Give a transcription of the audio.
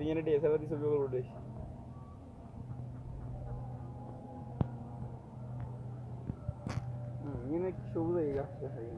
ഇങ്ങനെ DSLR ছবি ইয়ে নাকি সবুজ হয়ে গাছটা থাকে